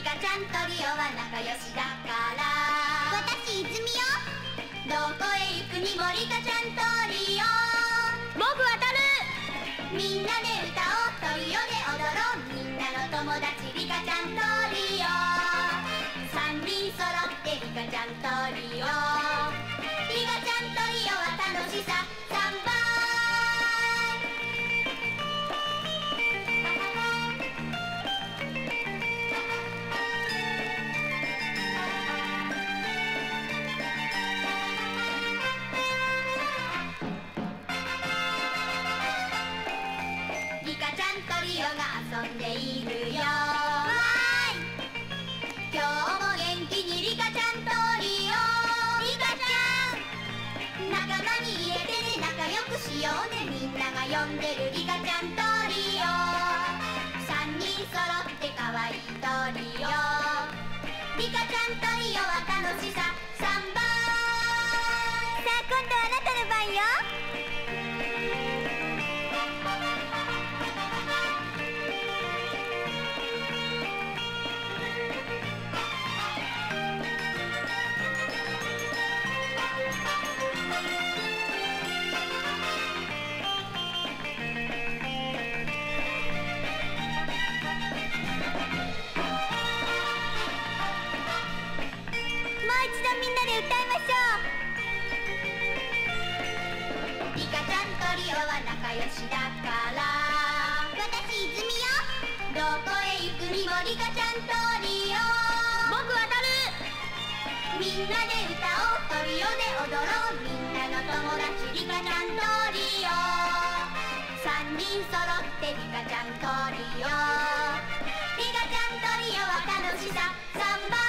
カちゃんトリオは仲良しだから私泉よどこへ行くにもリカちゃんトリオ僕渡るみんなで歌おうトリオで踊ろうみんなの友達リカちゃんトリオ3人揃ってリカちゃんトリオリカちゃんトリオは楽しさ3倍リカちゃんトリオが遊んでいるよ今日も元気にリカちゃんトリオリカちゃん仲間に入れてね仲良くしようねみんなが呼んでるリカちゃんトリオ3人揃ってかわいいトリオリカちゃんトリオは楽しさ3倍さあ今度はあなたの番よみんなで歌いましょうリカちゃんトリオは仲良しだから私泉よどこへ行くにもリカちゃんトリオ僕渡るみんなで歌おうトリオで踊ろうみんなの友達リカちゃんトリオ3人揃ってリカちゃんトリオリカちゃんトリオは楽しさ3倍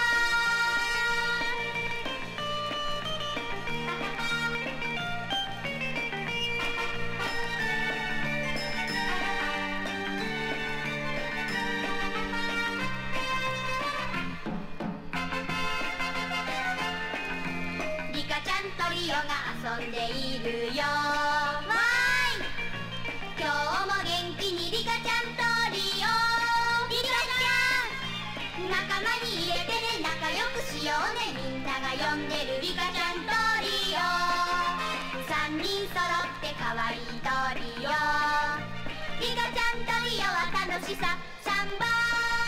リカちゃんトリオが遊んでいるよわーい今日も元気にリカちゃんトリオリカちゃん仲間に入れてね仲良くしようねみんなが呼んでるリカちゃんトリオ3人揃ってかわいいトリオリカちゃんトリオは楽しさ3倍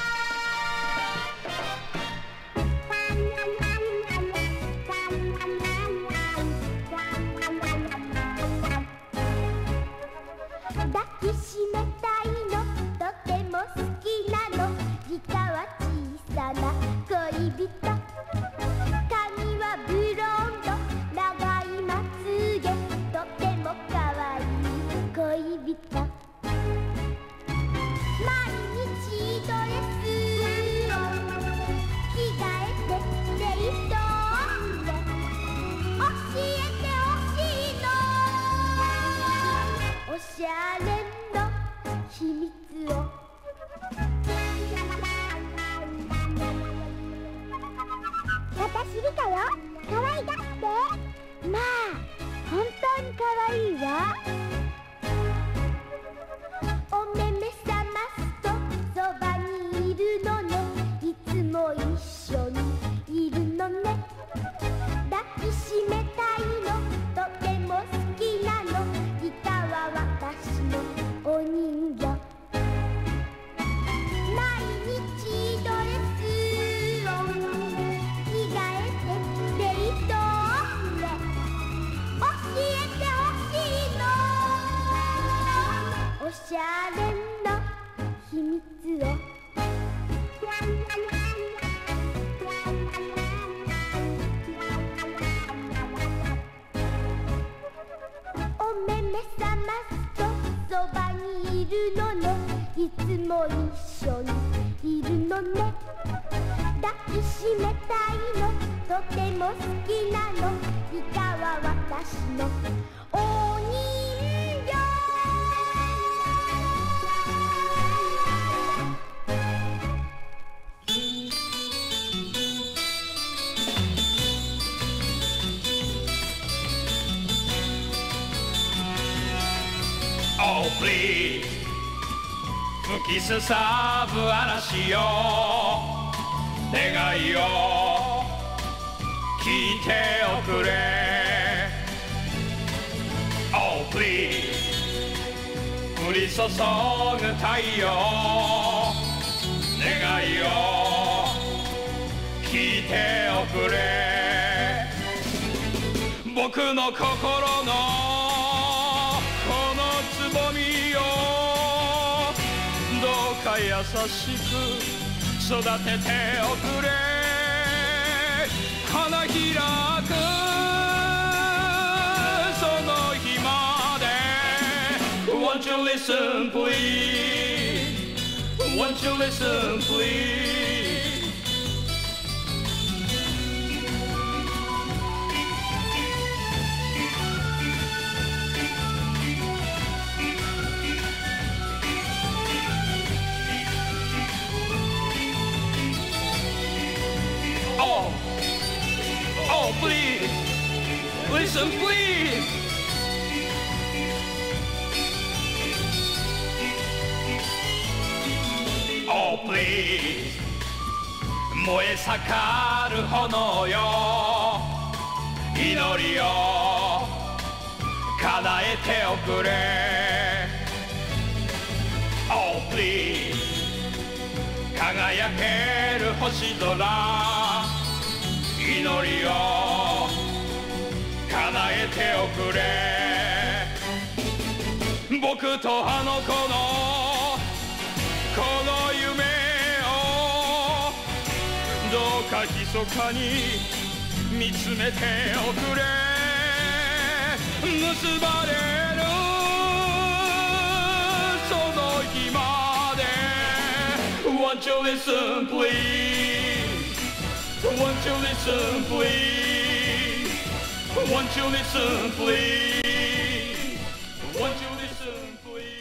抱きしめたいのとても好きなのリカは小さな恋人髪はブロンド長いまつげとてもかわいい恋人毎日ドレスを着替えてデートで教えてほしいのおしゃれの秘密を私リカよ可愛がってまあ本当に可愛いわお目目覚ますとそばにいるのねいつも一緒にいるのね抱きしめたいのとても好きなのリカは私のお人形毎日ドレスを着替えてデートで教えてほしいのおしゃれの秘密をお目目覚ますとそばにいるのねいつも一緒にいるのね抱きしめたいのとても好きなのリカは私のお人形 Oh please 吹きすさぶ嵐よ願いを聞いておくれ Oh please 降り注ぐ太陽願いを聞いておくれ僕の心のこのつぼみをどうか優しく育てておくれ花開くその日まで Won't you listen please Won't you listen please Oh, please, listen, please. Oh, please. 燃え盛る炎よ祈りを叶えておくれ Oh, please. 輝ける星空祈りを叶えておくれ僕とあの子のこの夢をどうか密かに見つめておくれ結ばれるその日まで Won't you listen please Won't you listen, please? Won't you listen, please? Won't you listen, please?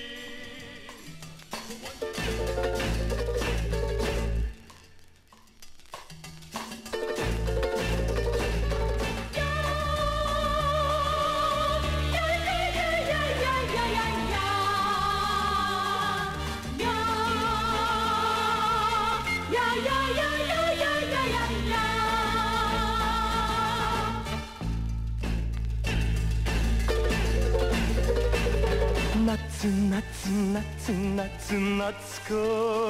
夏夏夏夏夏子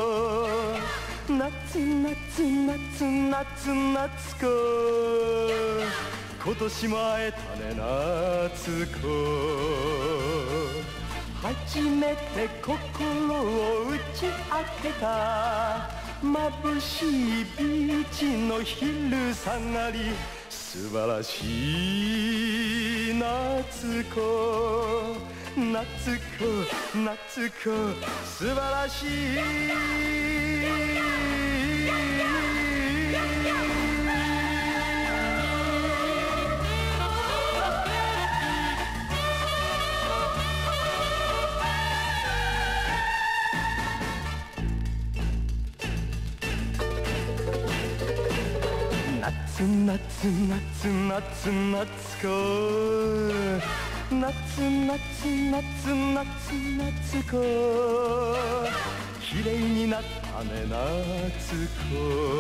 夏夏夏夏夏子今年も会えたね夏子初めて心を打ち明けた眩しいビーチの昼下がり素晴らしい夏子夏子夏子素晴らしい夏夏夏夏夏子夏夏夏夏夏子綺麗になったね夏子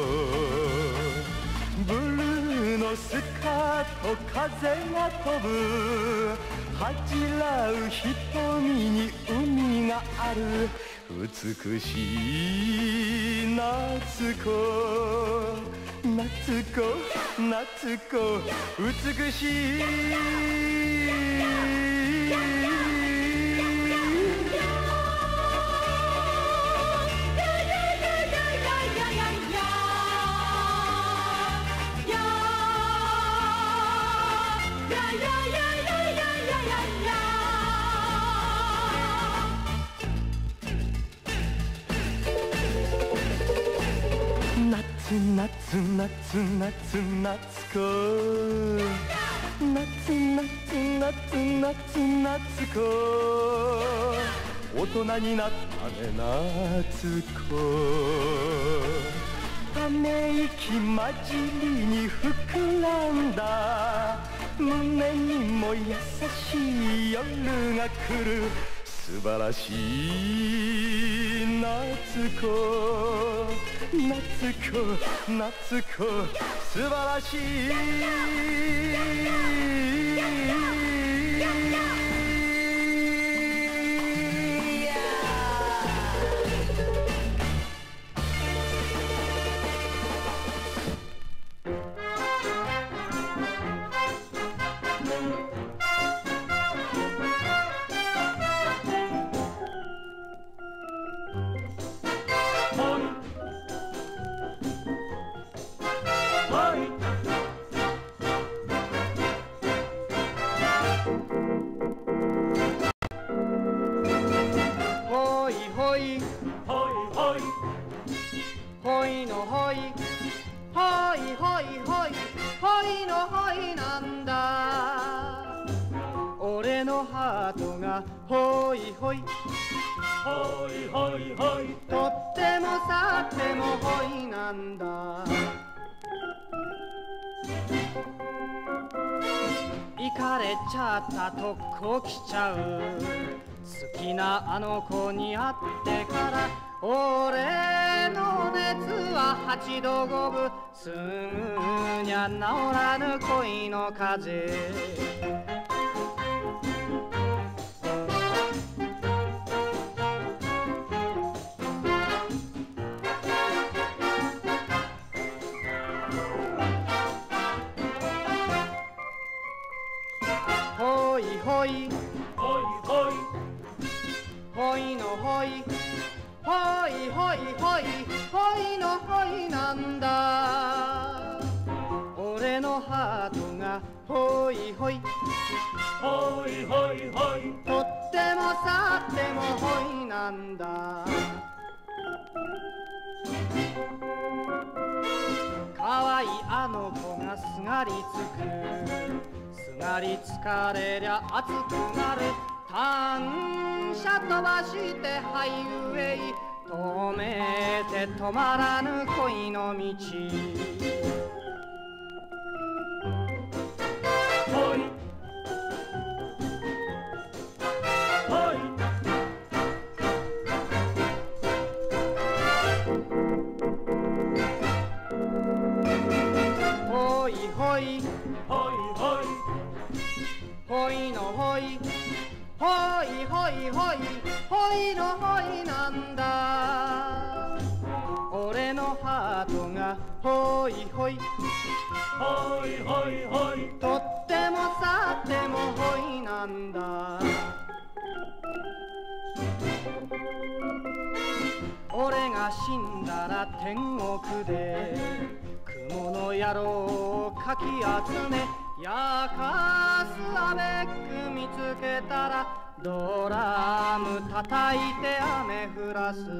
ブルーのスカート風が飛ぶ恥じらう瞳に海がある美しい夏子夏子夏子美しい夏夏夏夏夏子夏夏夏夏夏子大人になったね夏子ため息混じりに膨らんだ胸にも優しい夜が来る素晴らしい夏子夏子夏子素晴らしい俺のハートがホイホイホイホイホイとってもさってもホイなんだ行かれちゃったとこ来ちゃう好きなあの子に会ってから俺の熱は8度5分すぐにゃ治らぬ恋の風ほいほいほいほいほいのほいほいほいほいほいのほいなんだ俺のハートがほいほいほいほいほいとってもさってもほいなんだかわいいあの子がすがりつくすがりつかれりゃ熱くなる単車飛ばしてハイウェイ止めて止まらぬ恋の道ほいほいほいほいほいほいほいのほいほいほいほいほいのほいなんだ俺のハートがほいほいほいほいほいとってもさってもほいなんだ俺が死んだら天国で雲の野郎をかき集めやかすアベック見つけたらドラム叩いて雨降らす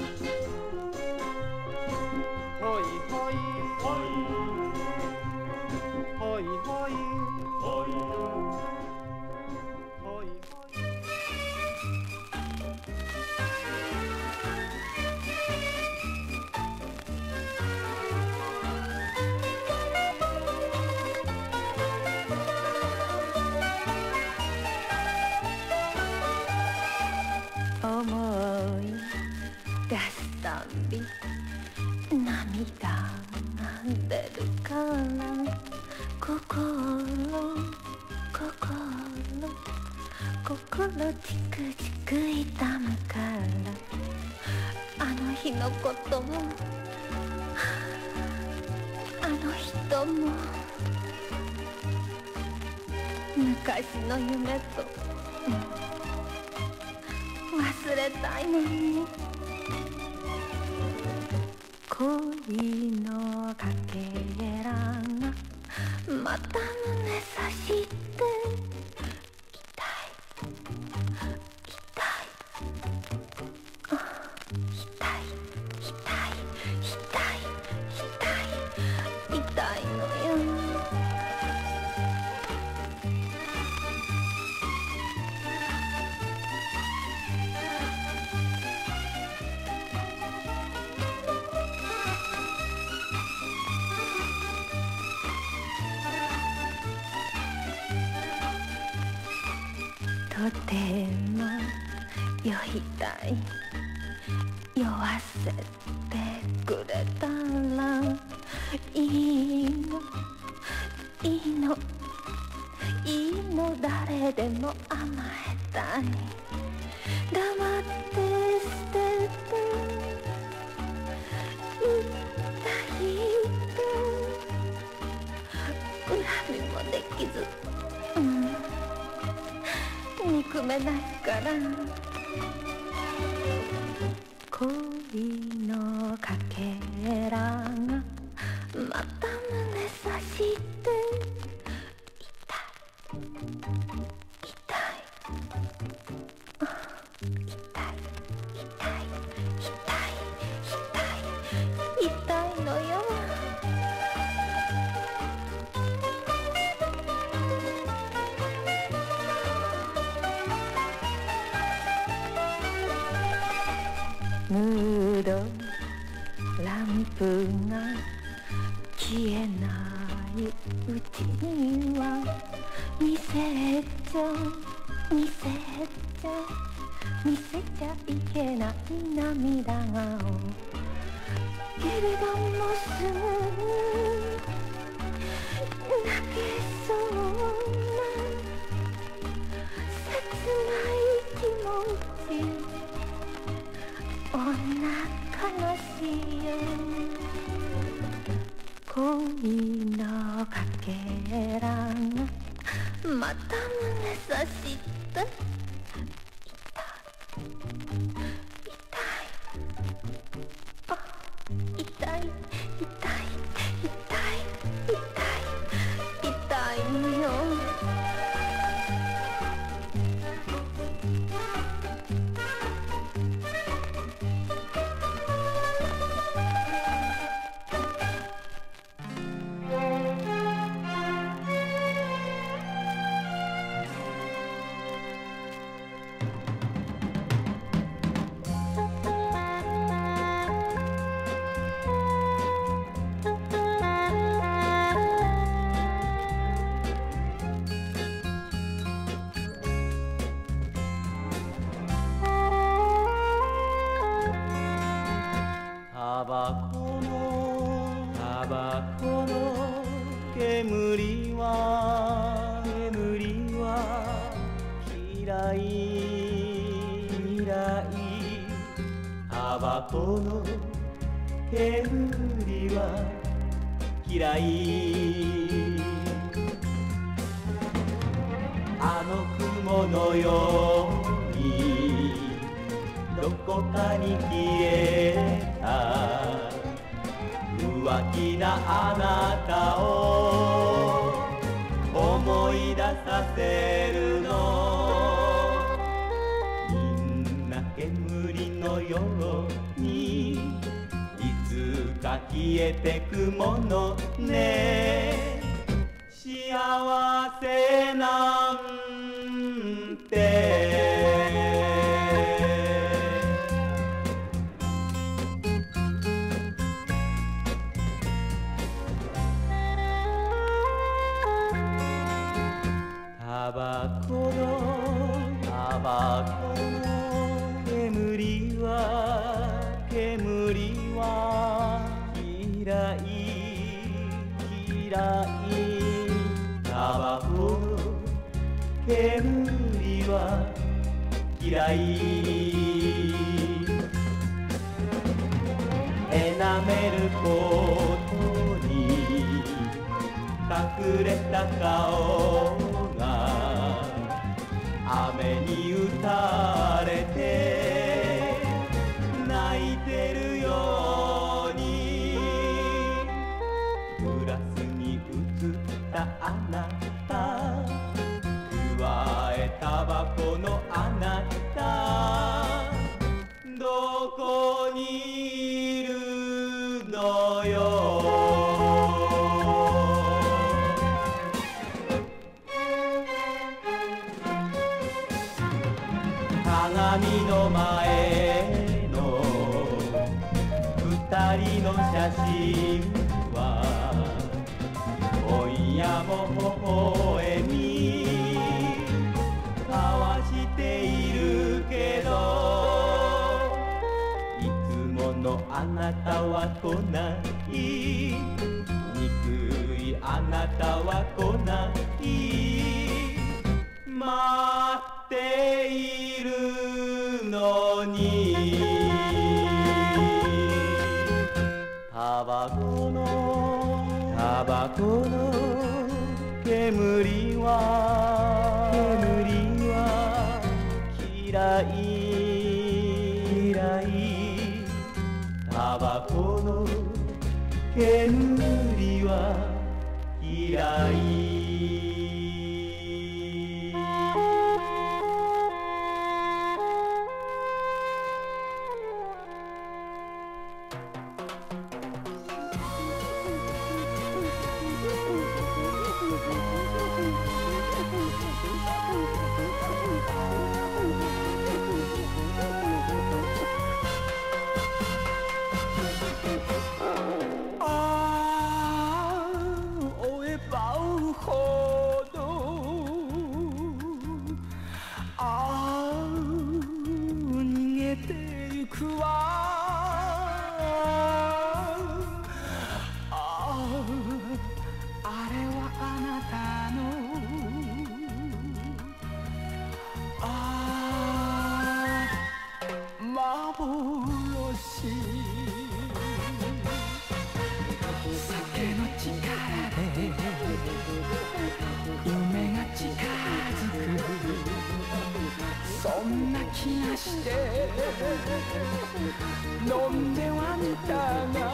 ほいほいほいほいほいほいほいほい思い出すたんび涙が出るから心チクチク痛むからあの日のこともあの人も昔の夢と忘れたいのに恋のかけらがまた胸さして痛い痛い痛い痛い痛いのよとても酔いたい酔わせてくれたらいいのいいのいいの誰でも甘えたい黙って捨てていたいと恨みもできず、憎めないから恋のかけらがまた胸さして痛いのよムードランプが消えないうちには見せちゃいけない涙顔けれどもすぐ泣けそうな切ない気持ち女悲しいよ恋のかけらがまた胸さして痛いのよタバコの煙は嫌いタバコの煙は嫌いあの雲のようにどこかに消えた浮気なあなたを思い出させるのみんな煙のようにいつか消えてくものね幸せなんてタバコの煙は嫌いタバコの煙は嫌いエナメルコートに隠れた顔が雨に打たれて泣いてるようにグラスに映ったあなたくわえタバコのあなたどこにいるのよ鏡の前の二人の写真は今夜も微笑み交わしているけどあなたは来ない憎いあなたは来ない待っているのにタバコの煙は嫌いタバコの煙は嫌いそんな気がして飲んではみたが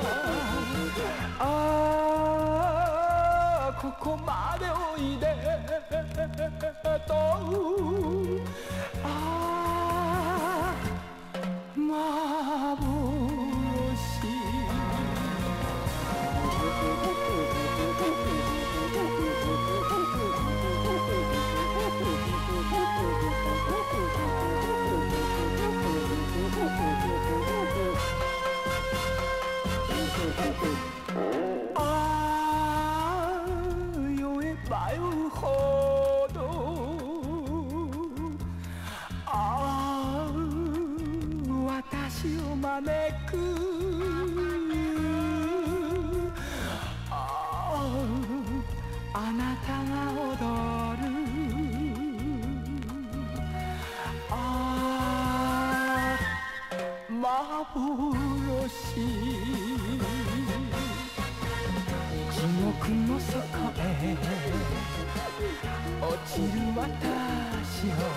ここまでおいでと酔えば酔うほど私を招くあなたが踊る幻地獄の底へ落ちる私を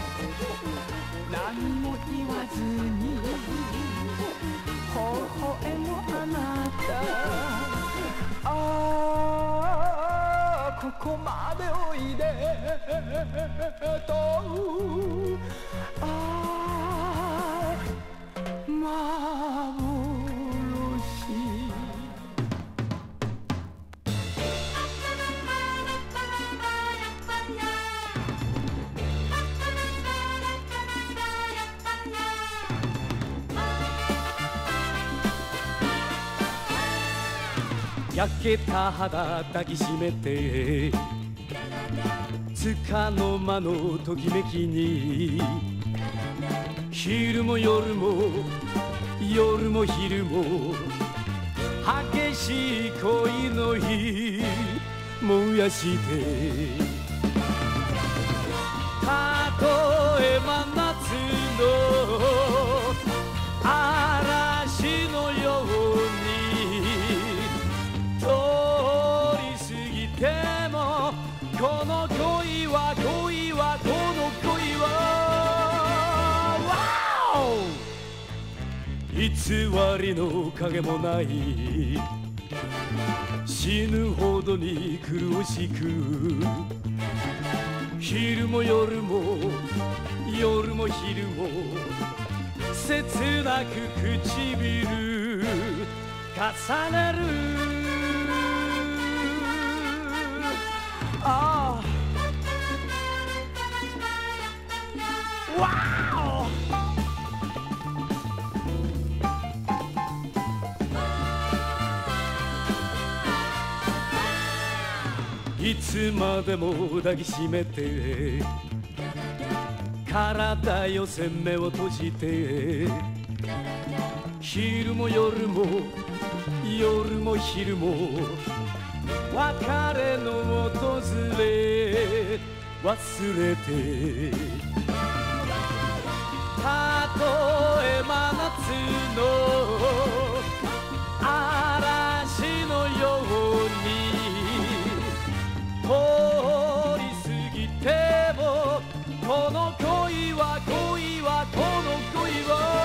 何も言わずに微笑むあなたここまでおいでと焼けた肌抱きしめてつかの間のときめきに昼も夜も夜も昼も激しい恋の火燃やしてたとえ真夏の嵐のように通り過ぎてもこの恋はこの恋は偽りの影もない死ぬほどに苦しく昼も夜も夜も昼も切なく唇重ねるわいつまでも抱きしめて体よ線目を閉じて昼も夜も夜も昼も別れの訪れ忘れてたとえ真夏の嵐のように通り過ぎてもこの恋は恋はこの恋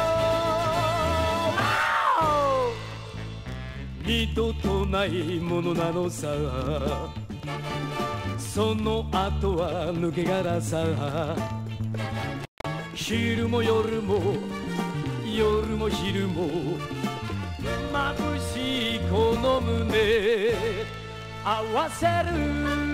は二度とないものなのさその後は抜け殻さ昼も夜も夜も昼も眩しいこの胸合わせる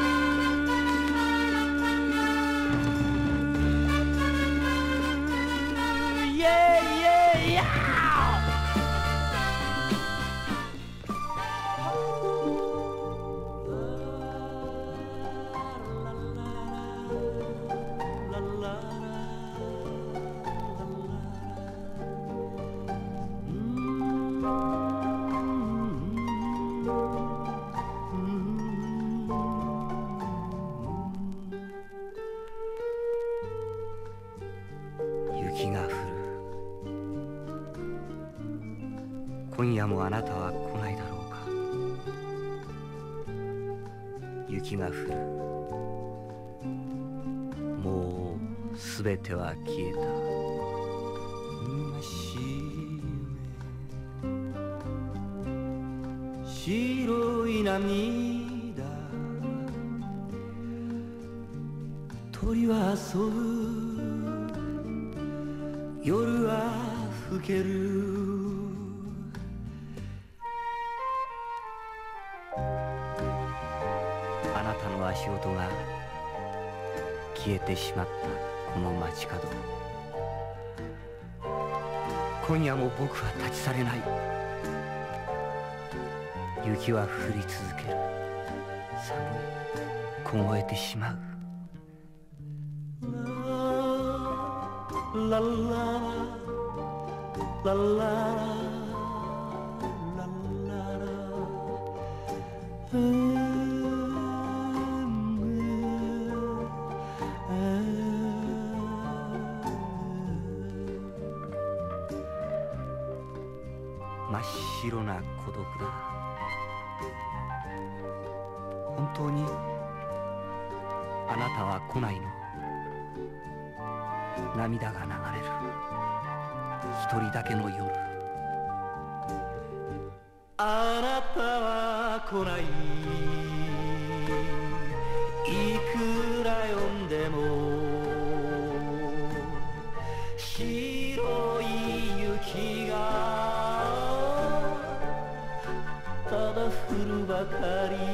雪が降る今夜もあなたは来ないだろうか雪が降るもうすべては消えた白い涙鳥は遊ぶ夜は更けるあなたの足音が消えてしまったこの街角今夜も僕は立ち去れない雪は降り続ける寒い凍えてしまうラララララ真っ白な孤独だ本当にあなたは来ないの涙が流れる一人だけの夜あなたは来ないいくら呼んでも白い雪がただ降るばかり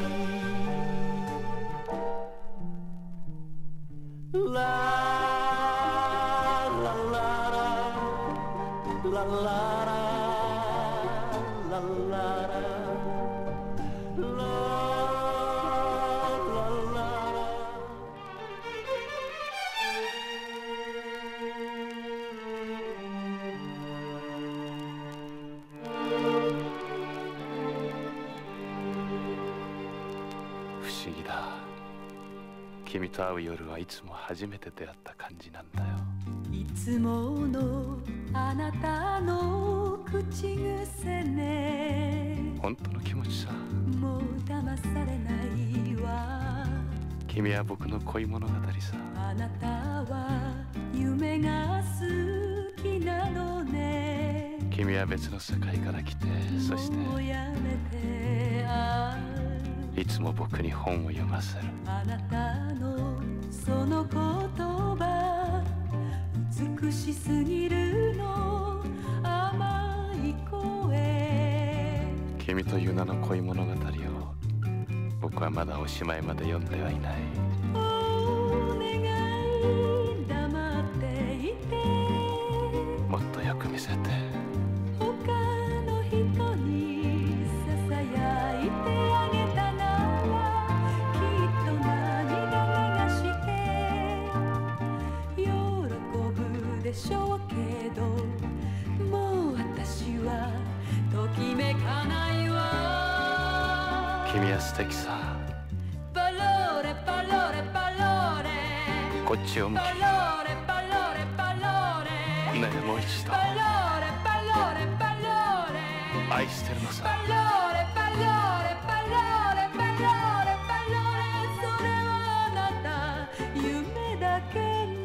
不思議だ君と会う夜はいつも初めて出会った感じなんだよいつものあなたの口癖ね本当の気持ちさもう騙されないわ君は僕の恋物語さあなたは夢が好きなのね君は別の世界から来てそしてもうやめていつも僕に本を読ませるあなたのその言葉美しすぎるの甘い声君という名の恋物語を僕はまだおしまいまで読んではいないお願い黙っていてもっとよく見せて他の人にささやいてあげたならきっと涙流して夜けどもう私はときめかないわ。 君は素敵さ。 パローレパローレパローレ、 こっちを向き。 パローレパローレパローレ、 ねえもう一度。 パローレパローレパローレ、 愛してるのさ。 パローレパローレパローレパローレパローレ、それはあなた夢だけ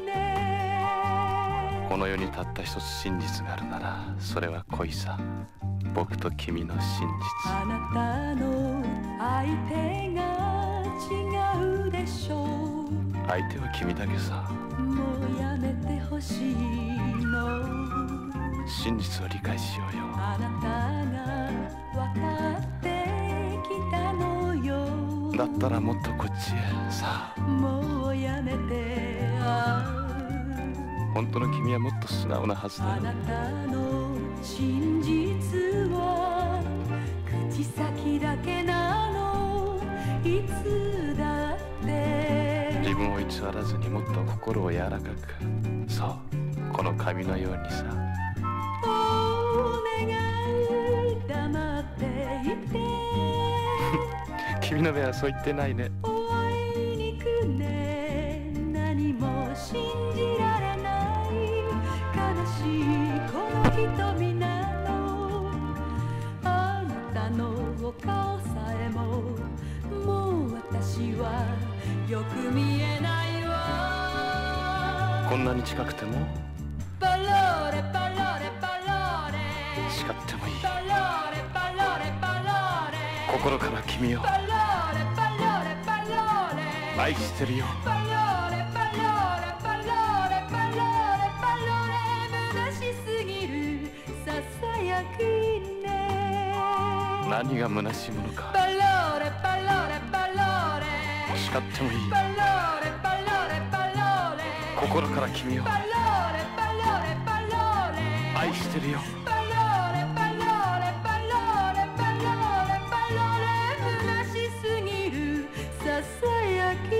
ね。 この世にたった一つ真実があるならそれは恋さ。僕と君の真実。 あなたの相手が違うでしょう。 相手は君だけさ。 もうやめてほしいの。 真実を理解しようよ。 あなたが分かってきたのよ。 だったらもっとこっちへさあ。 もうやめて。 本当の君はもっと素直なはずだ。 あなたの真実は口先だけなの。いつだって自分を偽らずにもっと心を柔らかく。そうこの紙のようにさ。 お願い黙っていて君の目はそう言ってないね。 お会いに行くね。何も信じられない悲しいこの瞳なの。あなたのお顔さえももう私はよく見えないわ。 こんなに近くてもパローレパローレパローレ、 誓ってもいい。 パローレパローレパローレ、 心から君をパローレパローレパローレ、 愛してるよ。 パローレパローレパローレパローレパローレ、虚しすぎるささやきね。 何が虚しいものか。 パローレパローレパローレ、 誓ってもいい。 パローレパローレパローレ、 心から君をパローレパローレパローレ、 愛してるよ。 パローレパローレパローレパローレパローレ、虚しすぎるささやき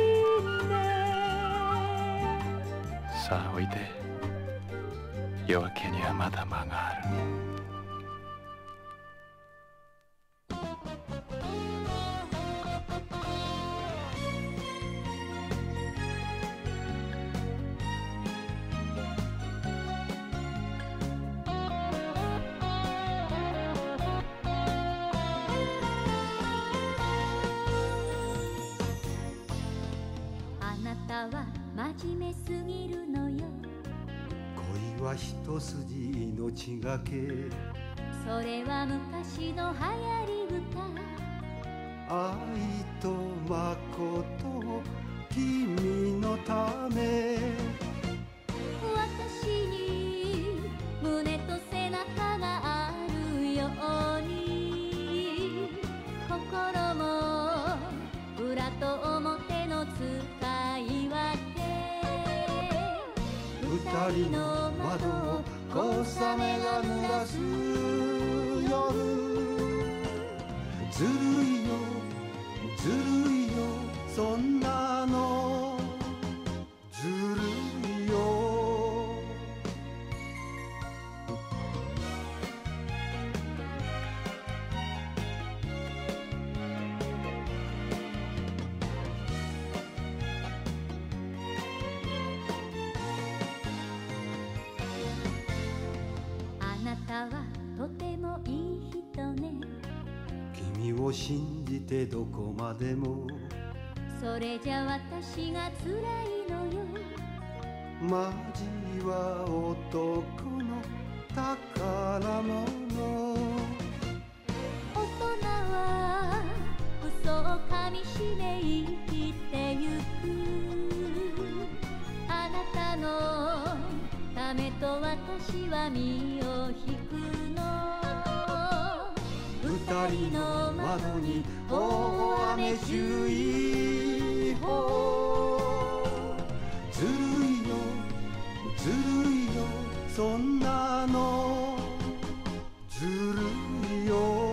ね。 さあおいで。夜明けにはまだ間がある。 あなたは真面目すぎるのよ。 恋は一筋命がけ。 それは昔の流行り歌。 愛と誠君のため。 私に胸と背中があるように、心も裏と表の使い分け。 二人の窓を小雨が濡らす夜。ずるいよずるいよそんなのずるいよ。 あなたはとてもいい人ね。 君を信じてどこまでも。 それじゃ私が辛いのよ。 マジは男の宝物。 大人は嘘をかみしめ生きてゆく。あなたのためと私は身を引くの。 二人の窓に大雨注意報。ずるいよずるいよそんなのずるいよ。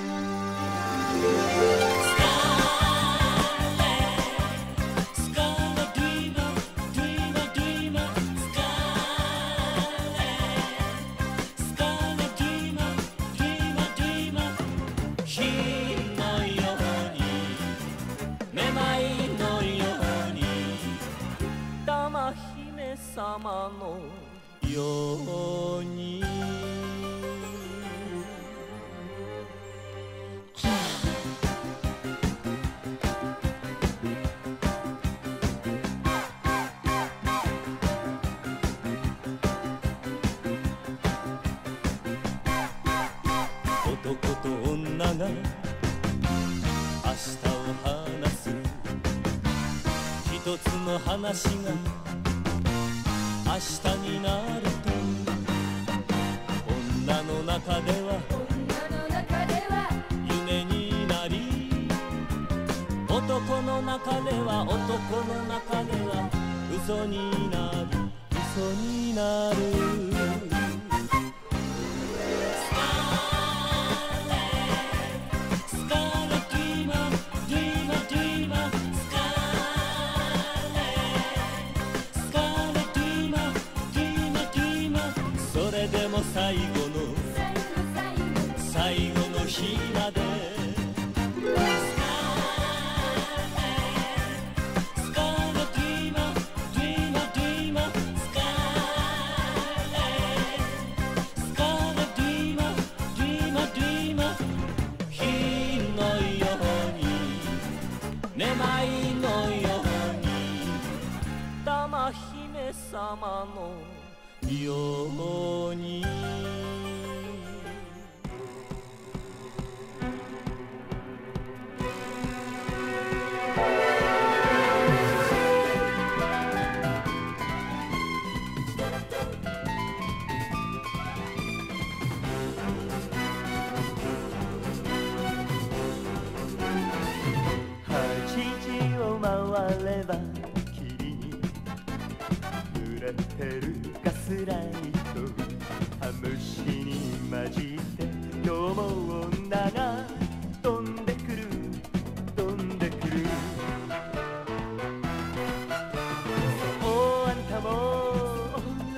スカーように男と女が明日を話す一つの話が明日になると女の中では夢になり男の中では嘘になる嘘になる最後の日までスカーレット・ドリーマードリーマードリーマースカーレット・ドリーマードリーマードリーマー火のようにめまいのように玉姫様のように8時を回れば霧に濡れてるガスライトハムシに混じって今日も女が飛んでくる飛んでくるそうあんたも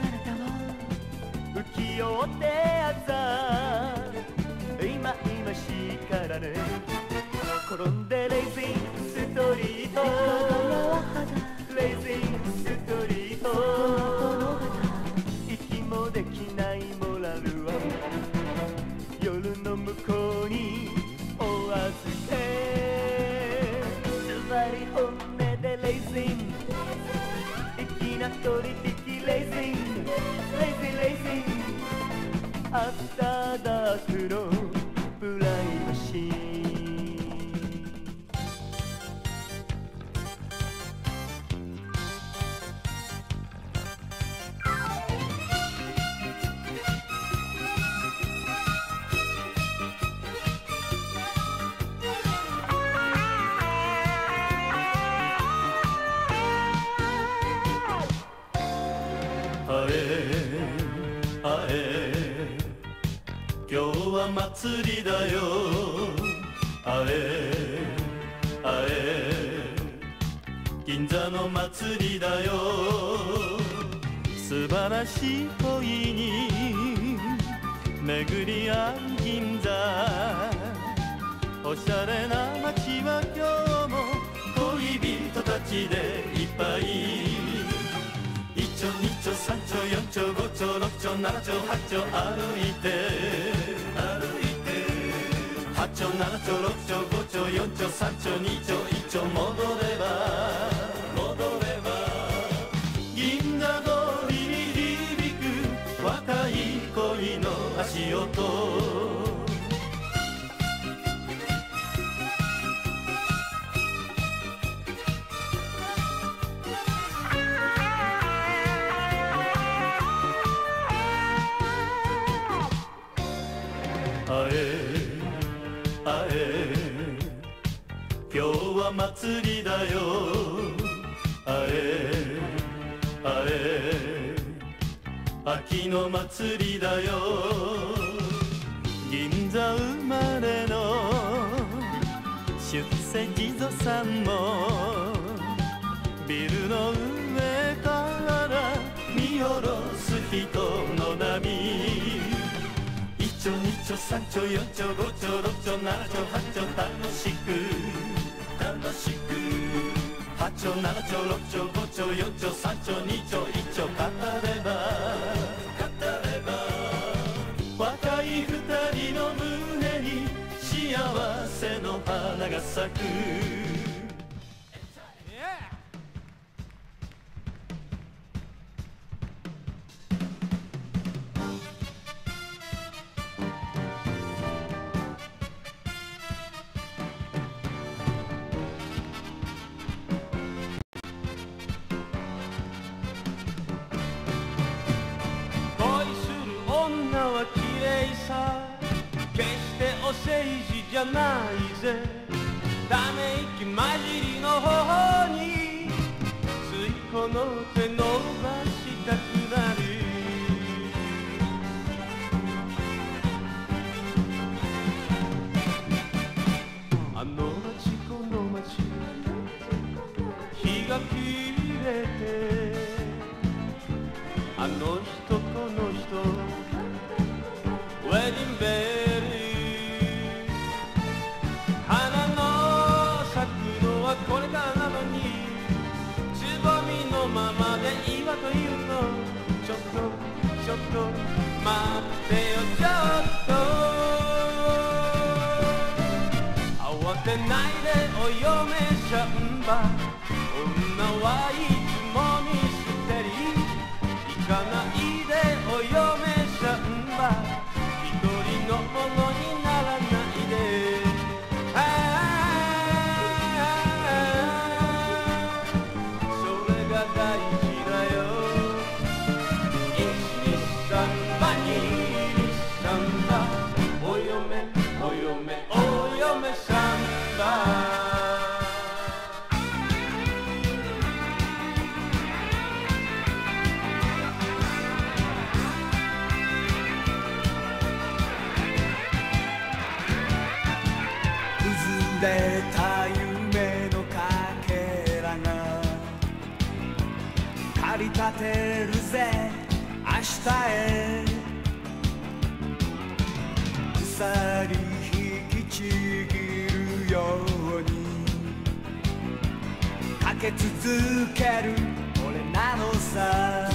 不器用ってやつだ今しからね転んでレイジングストリートレイジングストリート息もできないモラルは夜の向こうにお預けつまり本音でレイジン粋な取引レイジンレイジンアフターダークのプライバシー今日は祭りだよあえあえ銀座の祭りだよ素晴らしい恋に巡り合う銀座おしゃれな街は今日も恋人たちでいっぱい1丁2丁3丁4丁5丁6丁7丁8丁歩いて8丁7丁6丁5丁4丁3丁2丁1丁戻れば銀座通りに響く若い恋の足音あえあえ今日は祭りだよあえあえ秋の祭りだよ銀座生まれの出世地蔵さんもビルの上から見下ろす人の波1丁2丁3丁4丁5丁6丁7丁8丁楽しく8丁7丁6丁5丁4丁3丁2丁1丁語れば花が咲く決してお世辞じゃないぜため息混じりの頬についこの手伸ばしたくなるあの街この街日が暮れてあの人この人ウェディングベル花の咲くのはこれからなのにつぼみのままで今というのちょっと待ってよちょっと慌てないでお嫁さんば女はいつもミステリー行かないでお嫁さんばのものにならないでそれが大事だよ123番223番お嫁さんば崩れた夢のかけらが駆り立てるぜ明日へ鎖引きちぎるようにかけ続ける俺なのさ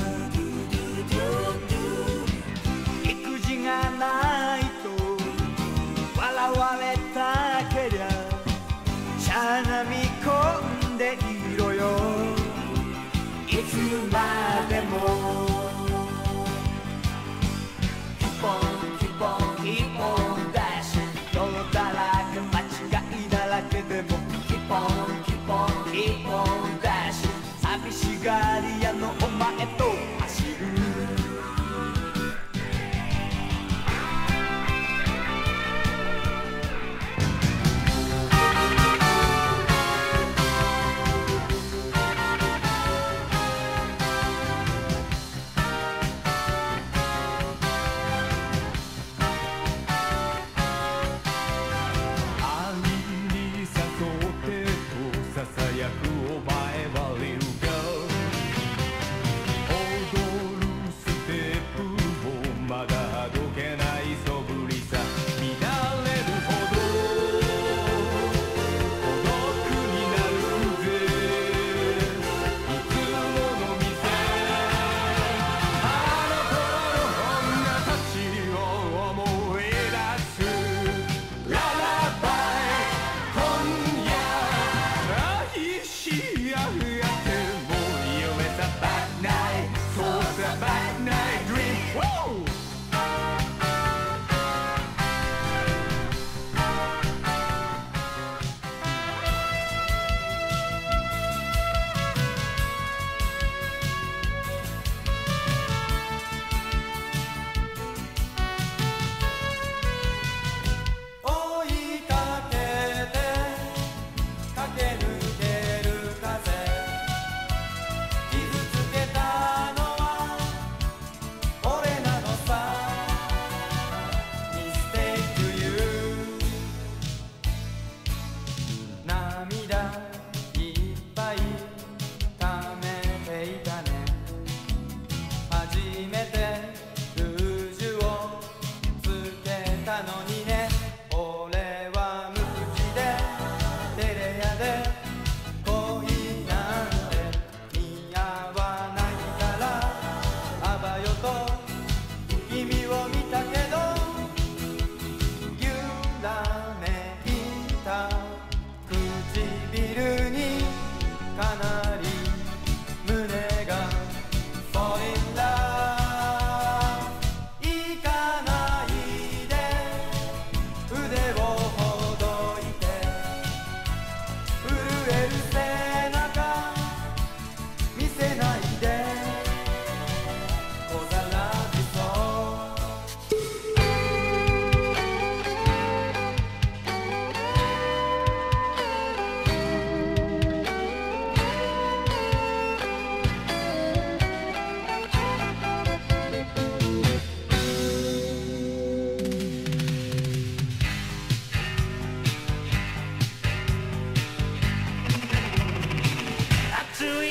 育児がないと笑われたけりゃしゃがみ込んでいろよいつまでも一本だし泥だらけ間違いだらけでも一本だし寂し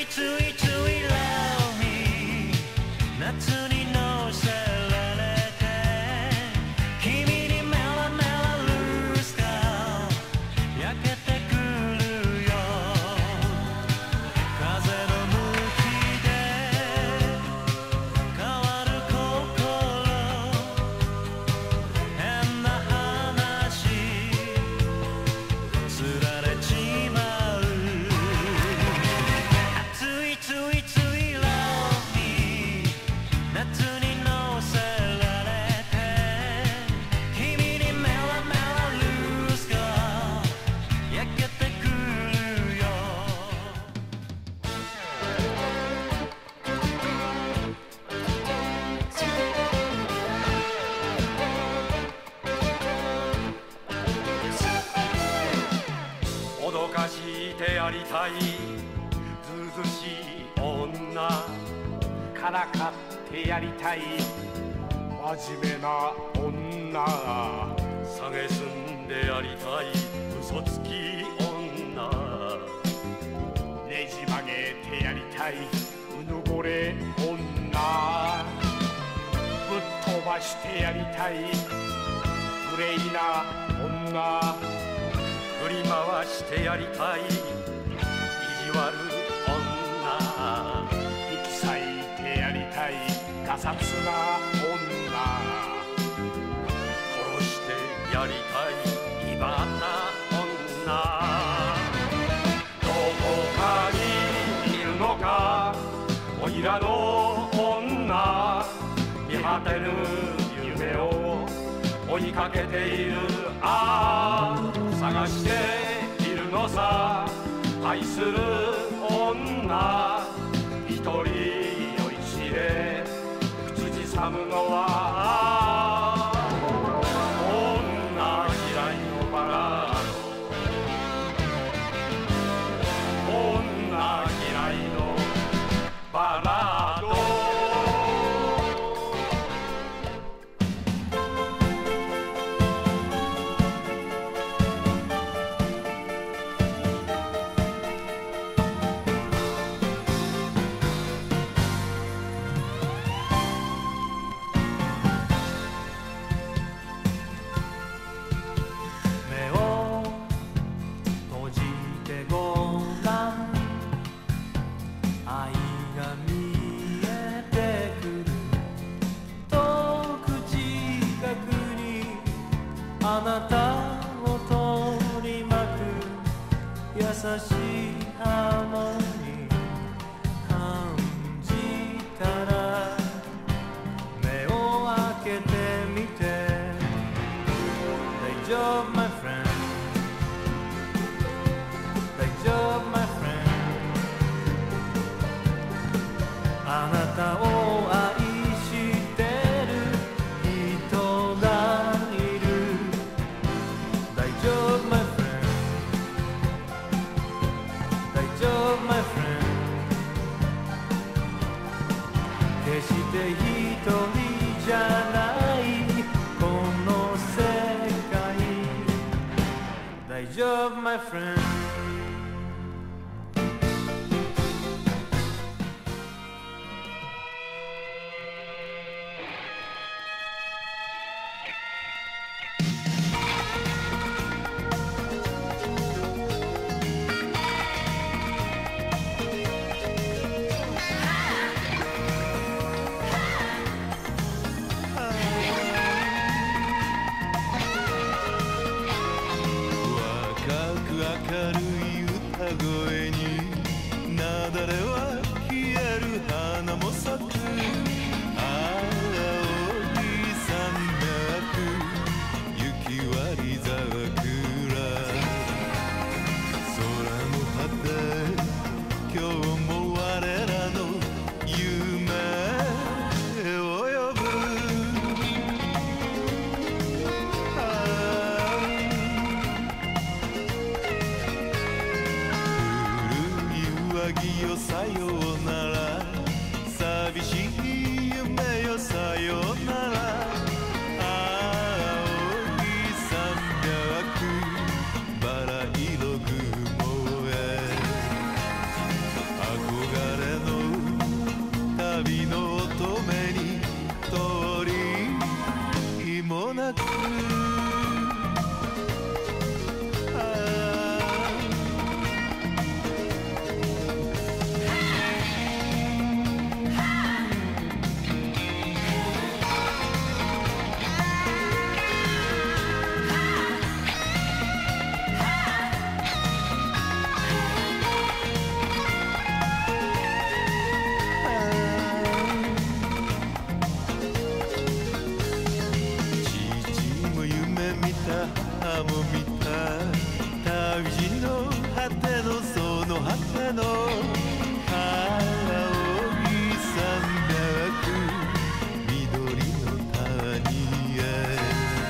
ついつい Love me 夏に乗せられて君にメラメラルースカー焼けてくるよ風の向きで変わる心変な話つられちまうついついつい Love me 夏に乗せられて君にメラメラルースカー焼けてくるよ脅かしてやりたいずうずしい女からかってやりたい真面目な女蔑んでやりたい嘘つき女ねじ曲げてやりたいうぬぼれ女ぶっ飛ばしてやりたい無礼な女振り回してやりたい意地悪女引き裂いてやりたいガサツな女殺してやりたい威張った女どこかにいるのかおいらの女見果てぬ夢を追いかけている探しているのさ愛する女一人酔いしれ口ずさむのは女嫌いのバラード女嫌いのバラード目を閉じてごらん愛が見えてくる遠く近くにあなたを取り巻く優しいハーモニー感じたら目を開けてみて大丈夫 my friend 大丈夫 my friend あなたを愛してる人がいる大丈夫 my friend 大丈夫 my friend 決して一人じゃないこの世界大丈夫 my friend 若く明るなくも見た旅の果てのその果ての青い300緑の谷へ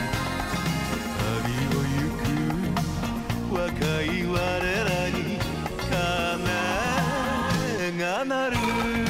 旅を行く若い我らに鐘が鳴る